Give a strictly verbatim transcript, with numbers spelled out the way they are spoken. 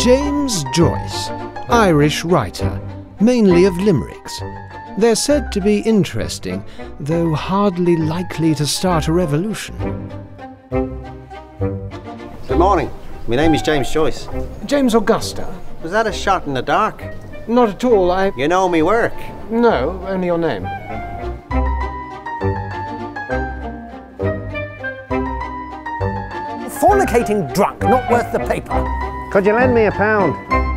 James Joyce, Irish writer, mainly of limericks. They're said to be interesting, though hardly likely to start a revolution. Good morning. My name is James Joyce. James Augusta? Was that a shot in the dark? Not at all, I... You know me work? No, only your name. Fornicating drunk, not worth the paper. Could you lend me a pound?